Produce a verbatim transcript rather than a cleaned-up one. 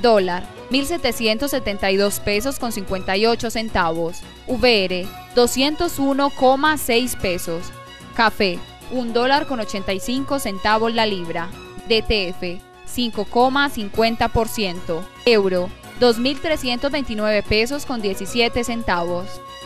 Dólar, mil setecientos setenta y dos pesos con cincuenta y ocho centavos. V R, doscientos uno coma seis pesos. Café, un dólar con ochenta y cinco centavos la libra. D T F, cinco coma cincuenta por ciento. Euro, dos mil trescientos veintinueve pesos con diecisiete centavos.